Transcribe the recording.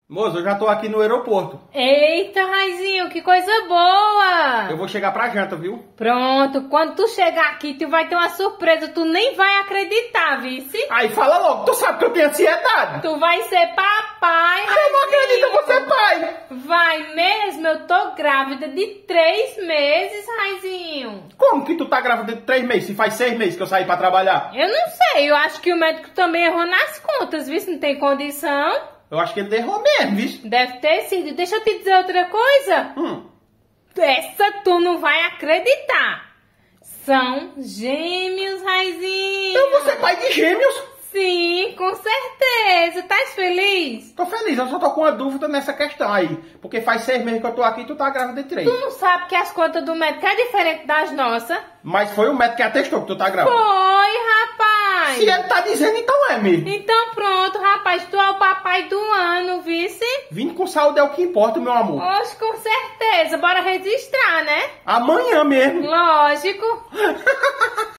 Moço, eu já tô aqui no aeroporto. Eita, Raizinho, que coisa boa! Eu vou chegar pra janta, viu? Pronto, quando tu chegar aqui, tu vai ter uma surpresa, tu nem vai acreditar, vice? Aí fala logo, tu sabe que eu tenho ansiedade. Tu vai ser papai, Raizinho. Eu não acredito, eu vou ser pai. Vai mesmo, eu tô grávida de 3 meses, Raizinho. Como que tu tá grávida de 3 meses, se faz 6 meses que eu saí pra trabalhar? Eu não sei, eu acho que o médico também errou nas contas, vice? Não tem condição. Eu acho que ele errou mesmo, viu? Deve ter sido. Deixa eu te dizer outra coisa. Essa tu não vai acreditar. São gêmeos, Raizinho. Eu vou ser pai de gêmeos. Sim, com certeza. Tás feliz? Tô feliz, eu só tô com uma dúvida nessa questão aí. Porque faz 6 meses que eu tô aqui e tu tá grávida de 3. Tu não sabe que as contas do médico é diferente das nossas? Mas foi o médico que atestou que tu tá grávida. Foi, rapaz. Se ele tá dizendo, então é mesmo. Então pronto, rapaz. Tu é o papai do ano, vice? Vindo com saúde é o que importa, meu amor. Oxe, com certeza. Bora registrar, né? Amanhã mesmo. Lógico.